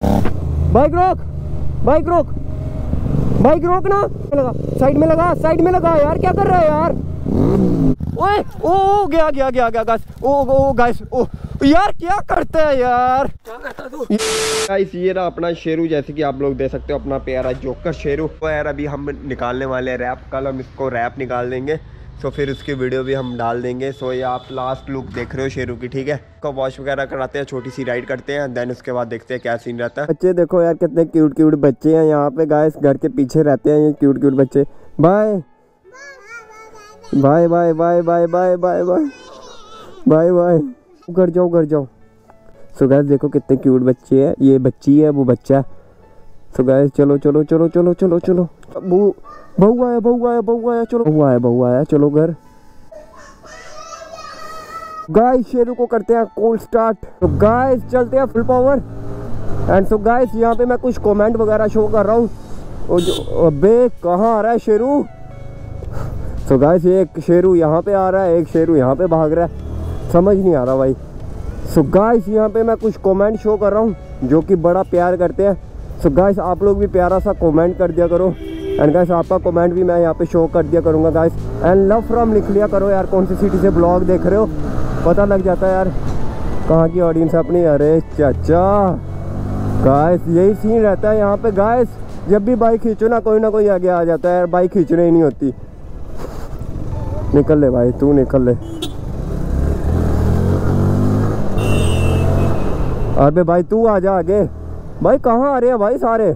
Bike रोक, bike रोक, bike रोक ना। लगा साइड में, लगा साइड में लगा यार, क्या कर रहा है यार। ओए ओ गया गया गया गया गाइस, ओ गाइस, ओ यार क्या करता है यार, क्या करता तू। गाइस ये रहा अपना शेरू, जैसे कि आप लोग देख सकते हो अपना प्यारा जोकर शेरू। तो यार अभी हम निकालने वाले हैं रैप, कल हम इसको रैप निकाल देंगे, तो फिर उसकी वीडियो भी हम डाल देंगे। सो ये आप लास्ट लुक देख रहे हो शेरू की, ठीक है। को वॉश वगैरह कराते हैं, छोटी सी राइड करते हैं, देन उसके बाद देखते हैं क्या सीन रहता है। बच्चे देखो यार कितने क्यूट क्यूट बच्चे हैं यहाँ पे गाइस, घर के पीछे रहते हैं ये क्यूट क्यूट बच्चे। Bye bye bye bye bye bye bye bye bye bye, घर जाओ घर जाओ। सो गाइस देखो कितने क्यूट बच्चे हैं, ये बच्ची है वो बच्चा है। सो गाइस चलो चलो चलो चलो चलो चलो, बहू आया बहू आया बहू आया, चलो बहू आया चलो घर। गाइस शेरू को करते हैं कोल्ड स्टार्ट, तो गाइस चलते हैं full power. And so guys यहाँ पे मैं कुछ कमेंट वगैरह शो कर रहा हूँ। अबे कहाँ आ रहा है शेरू। सो गाइस एक शेरू यहाँ पे आ रहा है, एक शेरू यहाँ पे भाग रहा है, समझ नहीं आ रहा भाई। सो गाइस यहाँ पे मैं कुछ कमेंट शो कर रहा हूँ जो कि बड़ा प्यार करते हैं। सो गाइस आप लोग भी प्यारा सा कमेंट कर दिया करो। एंड गाइस आपका कमेंट भी मैं यहाँ पे शो कर दिया करूँगा गाइस। एंड लव फ्रॉम लिख लिया करो यार, कौन सी सिटी से ब्लॉग देख रहे हो, पता लग जाता है यार कहाँ की ऑडियंस है अपनी। अरे चाचा गाइस यही सीन रहता है यहाँ पे गाइस, जब भी बाइक खींचो ना कोई आगे आ जाता है यार, बाइक खींचने ही नहीं होती। निकल ले भाई तू निकल ले। अरे भाई तू आ जा आगे। भाई कहाँ आ रहे हैं भाई सारे।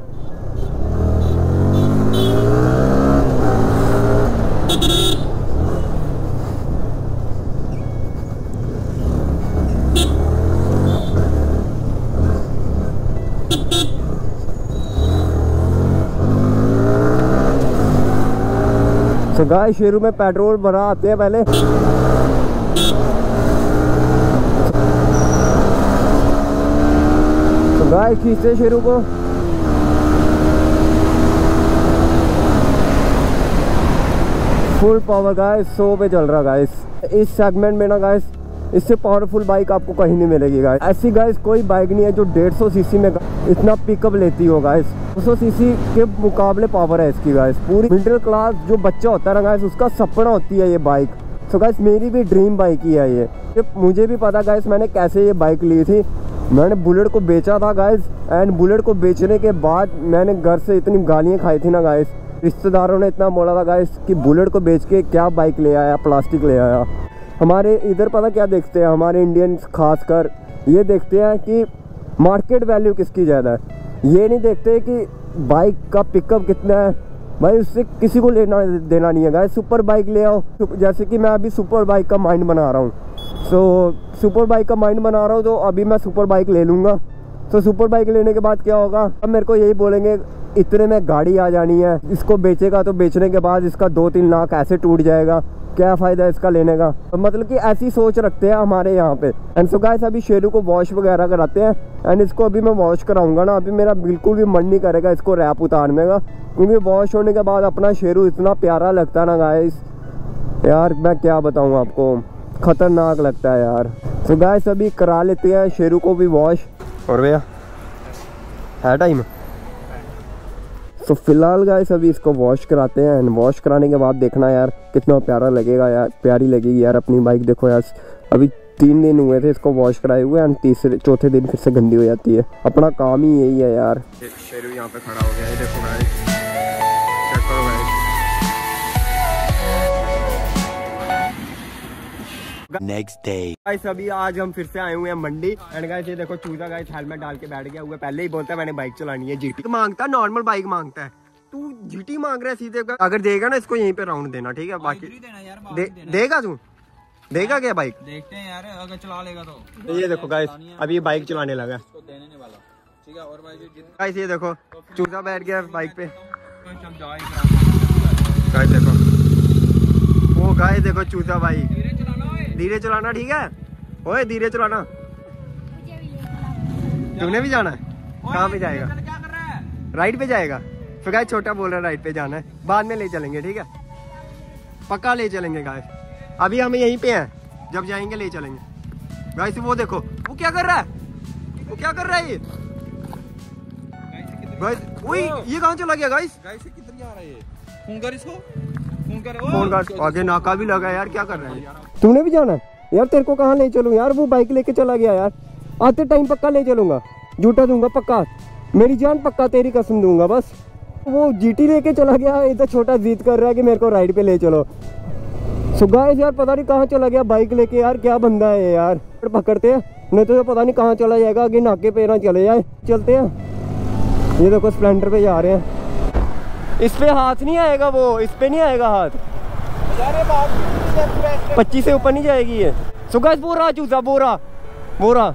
तो गाइस शेरू में पेट्रोल भरा आते हैं पहले। तो गाइस खींचते शेरू को। फुल पावर गाइस 100 पे चल रहा गाइस। इस सेगमेंट में ना गाइस इससे पावरफुल बाइक आपको कहीं नहीं मिलेगी गाइस। ऐसी गाइस कोई बाइक नहीं है जो 150 सीसी में इतना पिकअप लेती हो गाइस। 200 सीसी के मुकाबले पावर है इसकी गाइस। पूरी मिडिल क्लास जो बच्चा होता है ना गाइस उसका सपना होती है ये बाइक। सो गाइस मेरी भी ड्रीम बाइक ही है ये। मुझे भी पता गाइस मैंने कैसे ये बाइक ली थी। मैंने बुलेट को बेचा था गाइस, एंड बुलेट को बेचने के बाद मैंने घर से इतनी गालियाँ खाई थी ना गाइस। रिश्तेदारों ने इतना बोला था गाइस कि बुलेट को बेच के क्या बाइक ले आया, प्लास्टिक ले आया। हमारे इधर पता क्या देखते हैं हमारे इंडियंस खासकर, ये देखते हैं कि मार्केट वैल्यू किसकी ज़्यादा है। ये नहीं देखते कि बाइक का पिकअप कितना है। भाई उससे किसी को लेना देना नहीं है गाइस। सुपर बाइक ले आओ, जैसे कि मैं अभी सुपर बाइक का माइंड बना रहा हूँ। सो सुपर बाइक का माइंड बना रहा हूँ, तो अभी मैं सुपर बाइक ले लूँगा। तो सुपर बाइक लेने के बाद क्या होगा, अब मेरे को यही बोलेंगे इतने में गाड़ी आ जानी है, इसको बेचेगा तो बेचने के बाद इसका 2-3 लाख ऐसे टूट जाएगा, क्या फ़ायदा इसका लेने का। तो मतलब कि ऐसी सोच रखते हैं हमारे यहाँ पे। एंड सो गाइस अभी शेरू को वॉश वगैरह कराते हैं, एंड इसको अभी मैं वॉश कराऊंगा ना। अभी मेरा बिल्कुल भी मन नहीं करेगा इसको रैप उतारने का, क्योंकि वॉश होने के बाद अपना शेरू इतना प्यारा लगता है ना गाइस, यार मैं क्या बताऊँ आपको, खतरनाक लगता है यार। सो गाइस अभी करा लेते हैं शेरू को भी वॉश। और भैया है टाइम। तो फिलहाल गाइस अभी इसको वॉश कराते हैं, एंड वॉश कराने के बाद देखना यार कितना प्यारा लगेगा यार, प्यारी लगेगी यार अपनी बाइक। देखो यार अभी 3 दिन हुए थे इसको वॉश कराए हुए, एंड चौथे दिन फिर से गंदी हो जाती है। अपना काम ही यही है यार। शेरू यहाँ पे खड़ा हो गया है, देखो गाइस चेक करो गाइस। नेक्स्ट डे गाइस अभी आज हम फिर से आए हुए हैं मंडी, एंड गाइस ये देखो चूजा गाइस हेलमेट डाल के बैठ गया हुआ। पहले ही बोलता है मैंने बाइक चलानी है, जीटी मांगता है, नॉर्मल बाइक मांगता है। तू जीटी मांग रहा है सीधे। अगर देगा ना इसको यहीं पे राउंड देना, ठीक है। बाकी देगा तू, देगा क्या बाइक, देखते हैं यार अगर चला लेगा तो। ये देखो गाइस अभी बाइक चलाने लगा, देने वाला, ठीक है। और गाइस ये देखो चूजा बैठ गया बाइक पे। गाइस देखो वो, गाइस देखो चूजा बाइक, धीरे चलाना, ठीक है। ओए धीरे चलाना। तुमने भी जाना है, कहाँ पे जाएगा, राइड पे जाएगा। फिर गाइस छोटा बोल रहा है राइड पे जाना है, बाद में ले चलेंगे, ठीक है, पक्का ले चलेंगे गाइस। अभी हम यहीं पे हैं, जब जाएंगे ले चलेंगे गाइस। वो देखो वो क्या कर रहा है, वो क्या कर रहा है ये। गाइस ये कहाँ चला गया गाइस? गाइस किधर जा रहा है ये? फोन कर इसको, फोन कर। फोन कर, आगे नाका भी लगा यार, क्या कर रहा है? तूने भी जाना है यार? तेरे को कहाँ ले चलूं यार? वो बाइक लेके चला गया यार। आते टाइम पक्का ले चलूंगा, झूठा दूंगा पक्का, मेरी जान पक्का, तेरी कसम दूंगा। बस वो जीटी लेके चला गया, इतना छोटा जिद कर रहा है कि मेरे को राइड पे ले चलो। सो गाइस यार पता नहीं कहाँ चला गया बाइक लेके यार, क्या बंदा है यार। पकड़ते हैं, नहीं तो पता नहीं कहाँ चला जाएगा, आगे नाके पे ना चले जाए। चलते हैं, ये देखो स्प्लेंडर पे जा रहे हैं। इस पे हाथ नहीं आएगा, वो इस पे नहीं आएगा हाथ, 25 से ऊपर नहीं जाएगी ये। सो गाइस बोरा चूसा, बोरा बोरा।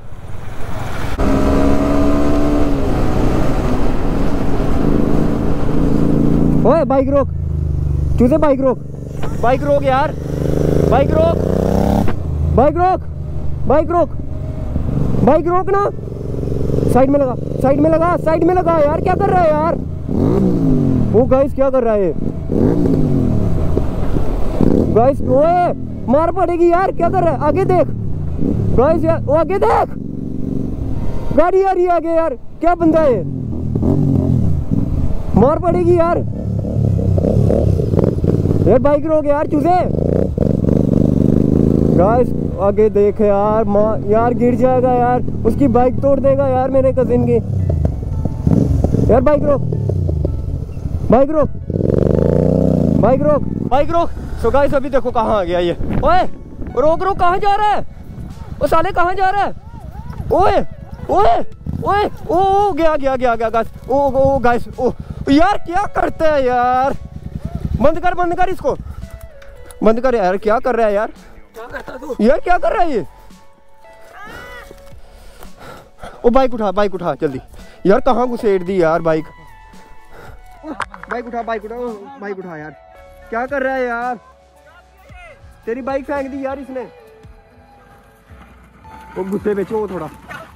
ओए बाइक रोक चूसे, बाइक रोक, बाइक रोक यार, बाइक रोक, बाइक रोक, बाइक रोक, बाइक रोक ना। साइड में लगा, साइड में लगा, साइड में लगा यार। क्या कर रहा है यार वो? गाइस क्या कर रहा है गाइस? ओए मार पड़ेगी यार, क्या कर रहा है? आगे देख गाइस यार, वो आगे देख, गाड़ी आ रही है आगे यार। क्या बंदा है, मार पड़ेगी यार। यार बाइक रोक यार चूसे। गाइस आगे देख यार, यार गिर जाएगा यार, उसकी बाइक तोड़ देगा यार मेरे कजिन की। यार बाइक रोक, बाइक रोक, बाइक रोक, बाइक रोक। सो गाइस अभी देखो कहाँ आ गया ये। ओए रोक रोक, कहाँ जा रहा है ओ साले, कहाँ जा रहा है? ओए ओए ओए, ओ गया गया गया गया गाइस। ओ गाइस, ओ यार क्या करते हैं यार? बंद कर, बंद कर इसको, बंद कर यार। क्या कर रहा है यार? क्या करता तू यार? क्या कर रहा है ये? ओ बाइक उठा, बाइक उठा जल्दी यार। कहाँ घुसेड़ दी यार बाइक? बाइक उठा, बाइक उठा, बाइक उठा यार। क्या कर रहा है यार? तेरी बाइक फेंक दी यार इसने। वो गुस्से में वो थोड़ा,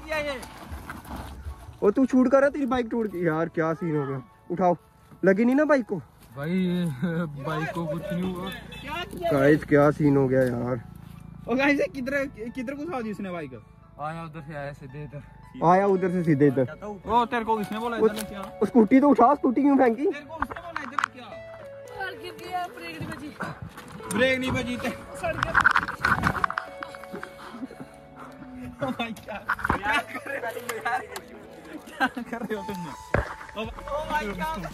ओ तू छूट कर रहा, तेरी बाइक टूट गई यार। क्या सीन हो गया? उठाओ, लगी नहीं ना बाइक को? भाई बाइक को कुछ नहीं हुआ गाइस, क्या सीन हो गया यार? ओ गाइस किधर किधर घुसा दी उसने बाइक? आया उधर से, आया सीधे इधर, आया उधर से सीधे इधर। ओ तेरे को किसने बोला इधर क्या? स्कूटी तो उठा, स्कूटी क्यों फेंकी? तेरे को उसने बोला इधर क्या? यार गिर गया, ब्रेक नहीं बजी, ब्रेक नहीं बजी ते सड़ गया। ओ माय गॉड, क्या कर रहे हो यार? क्या कर रहे हो तुम? ओ माय गॉड,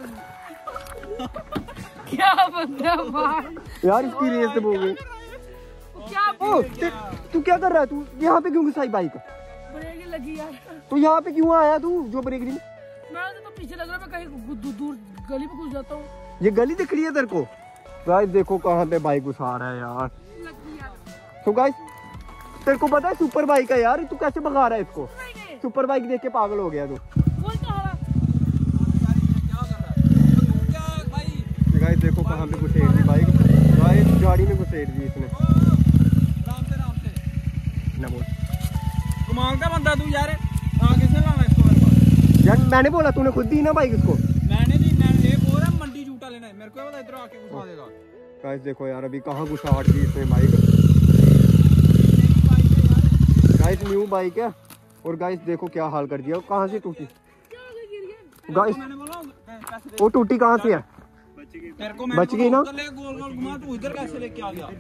क्या बंदा भाई यार इसकी रेस तो हो गई। क्या तू क्या कर रहा है? तू यहाँ पे क्यों घुसाई बाइक? ब्रेक लगी यार। तो यहाँ पे क्यों आया तू जो ब्रेक नहीं? मैं तो पीछे लग रहा, मैं कहीं दूर गली में घुस जाता हूँ। ये गली दिख रही है तेरे को? गाइस देखो कहाँ पे बाइक घुसा रहा है यार। तो गाइस तेरे को पता है सुपर बाइक है यार, तू कैसे भगा रहा है इसको? सुपर बाइक देख के पागल हो गया तू। गाइस देखो कहाँ पे घुसेड़ दी बाइक, गाइस गाड़ी में घुसेड़ दी इसने। ना बोल, कमाल का बंदा तू यार, आगे से लाना इसको मेरे पास। यार मैंने बोला, तूने खुद दी ना बाइक इसको। मैंने नहीं, मैंने ये बोला मंडी झूठा लेना है, मेरे को पता इधर आके घुसा देगा। गाइस देखो यार अभी कहाँ घुसाड़ दी इसने बाइक। गाइस न्यू बाइक है और गाइस देखो क्या हाल कर दिया। कहाँ से टूटी गाइस? वो टूटी कहाँ से है? बच गई ना? गोल गोल घुमा, तू इधर कैसे लेके आ गया?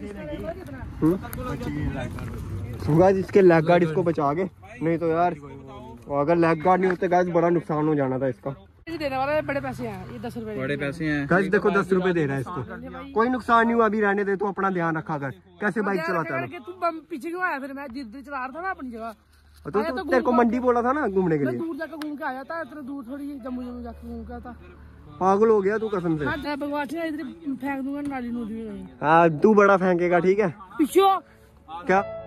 गाइस इसके लेग गार्ड इसको बचा गए, नहीं तो यार अगर लेग गार्ड नहीं होते गाइस बड़ा नुकसान हो जाना था इसका। देने वाला है, बड़े पैसे हैं ये, 10 रुपए बड़े पैसे हैं गाइस। देखो 10 रुपए दे रहा है इसको, कोई नुकसान नहीं हुआ। अभी रहने दे, तू अपना ध्यान रखा कर। कैसे बाइक चलाता है? तू पीछे क्यों आया? फिर मैं जिद चला रहा था ना अपनी जगह। तो तेरे को मंडी बोला था ना घूमने के लिए। दूर जाकर घूम के आया था, इतना दूर थोड़ी, जम्मू जाकर घूम के आया था। पागल हो गया तू कसम से। मैं भगवान इधर फेंक दूंगा नाली नूली में। हाँ तू बड़ा फेंकेगा, ठीक है? पीछे क्या